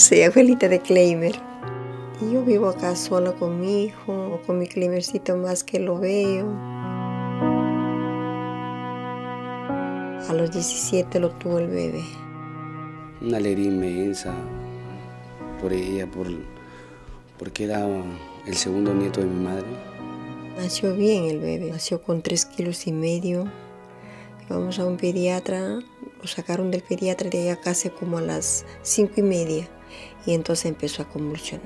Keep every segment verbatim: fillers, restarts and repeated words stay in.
Soy abuelita de Cleimer. Y yo vivo acá sola con mi hijo, con mi Cleimercito más que lo veo. A los diecisiete lo tuvo el bebé. Una alegría inmensa por ella, por, porque era el segundo nieto de mi madre. Nació bien el bebé, nació con tres kilos y medio. Vamos a un pediatra, lo sacaron del pediatra de allá casi como a las cinco y media y entonces empezó a convulsionar.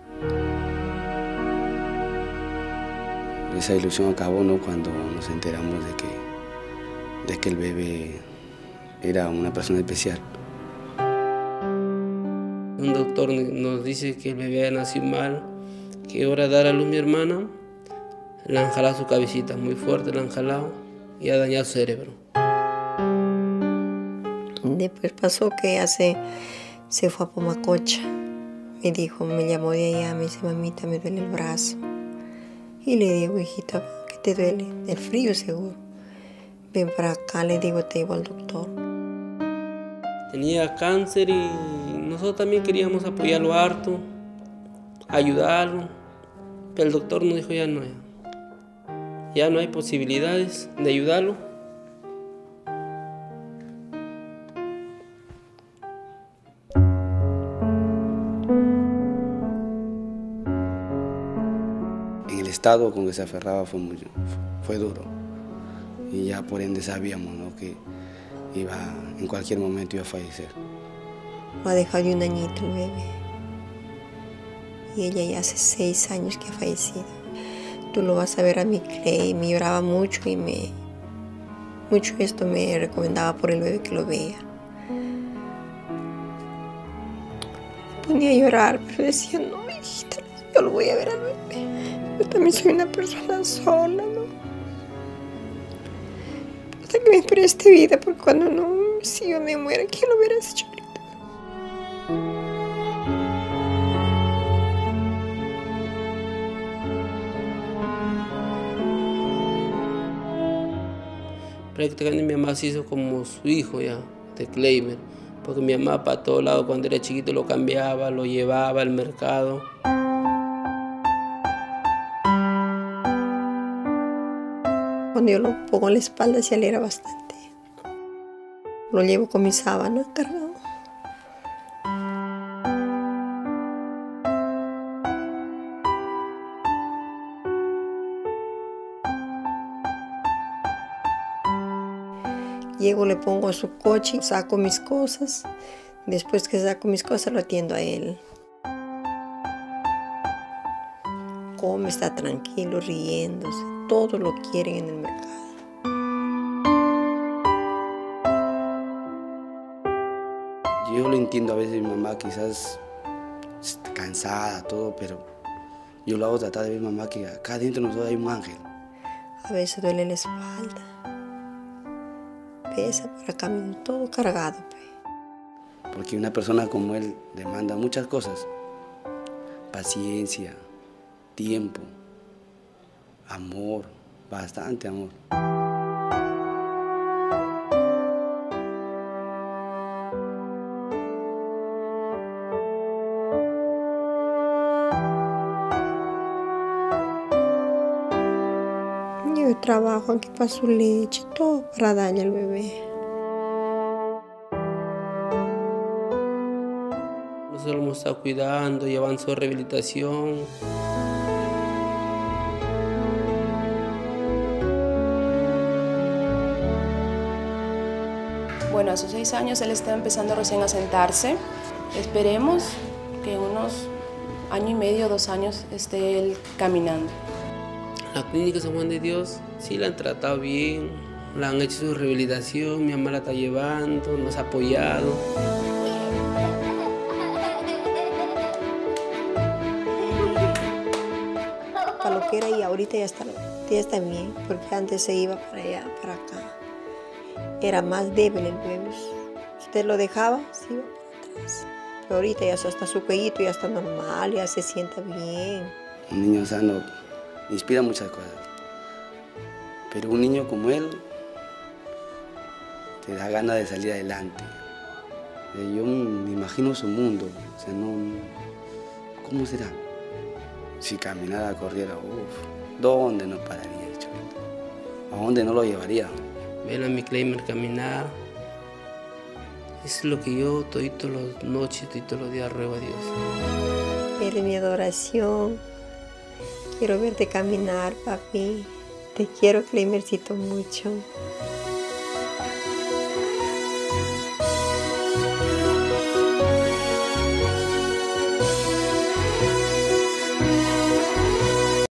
Esa ilusión acabó, ¿no?, cuando nos enteramos de que, de que el bebé era una persona especial. Un doctor nos dice que el bebé nació mal, que ahora dar a luz mi hermana, le han jalado su cabecita muy fuerte, le han jalado y ha dañado su cerebro. Después pasó que ella se, se fue a Pumacocha. Me dijo, me llamó de allá, me dice, mamita, me duele el brazo. Y le digo, hijita, ¿qué te duele? El frío seguro. Ven para acá, le digo, te llevo al doctor. Tenía cáncer y nosotros también queríamos apoyarlo harto, ayudarlo. Pero el doctor nos dijo, ya no, ya, ya no hay posibilidades de ayudarlo. En el estado con que se aferraba fue, muy, fue duro. Y ya por ende sabíamos, ¿no?, que iba, en cualquier momento iba a fallecer. Lo ha dejado de un añito el bebé. Y ella ya hace seis años que ha fallecido. Tú lo vas a ver a mi Clay, me lloraba mucho y me... Mucho esto me recomendaba por el bebé que lo vea. Me ponía a llorar, pero decía, no, hijita, yo lo voy a ver al bebé. Yo también soy una persona sola, ¿no? Hasta que me preste vida, porque cuando no, si yo me muera, ¿quién lo verá ese chiquito? Prácticamente mi mamá se hizo como su hijo ya, de Cleimer, porque mi mamá para todos lados cuando era chiquito lo cambiaba, lo llevaba al mercado. Cuando yo lo pongo en la espalda se alegra bastante. Lo llevo con mi sábana cargado. Llego, le pongo a su coche, saco mis cosas. Después que saco mis cosas lo atiendo a él. Come, está tranquilo, riéndose. Todo lo quieren en el mercado. Yo lo entiendo a veces, mi mamá quizás está cansada, todo, pero yo lo hago tratar de ver, mamá, que acá adentro de nosotros hay un ángel. A veces duele la espalda. Pesa por acá, todo cargado. Pe. Porque una persona como él demanda muchas cosas. Paciencia, tiempo, amor, bastante amor. Yo trabajo aquí para su leche, todo para darle al bebé. Nosotros lo hemos estado cuidando, llevando su rehabilitación. Bueno, a sus seis años él está empezando recién a sentarse. Esperemos que en unos año y medio, dos años, esté él caminando. La clínica San Juan de Dios sí la han tratado bien, la han hecho su rehabilitación, mi mamá la está llevando, nos ha apoyado. Para lo que era y ahorita ya está, ya está bien, porque antes se iba para allá, para acá. Era más débil el bebé. Usted lo dejaba, se iba para atrás. Pero ahorita ya hasta su cuellito ya está normal, ya se sienta bien. Un niño sano inspira muchas cosas. Pero un niño como él te da ganas de salir adelante. Eh, yo me imagino su mundo, o sea, no, ¿cómo será? Si caminara, corriera, uff, ¿dónde no pararía, Cholito? ¿A dónde no lo llevaría? Ver a mi Claymer caminar, es lo que yo todito las noches, todito los días ruego a Dios. Eres mi adoración. Quiero verte caminar, papi. Te quiero, Claymercito, mucho.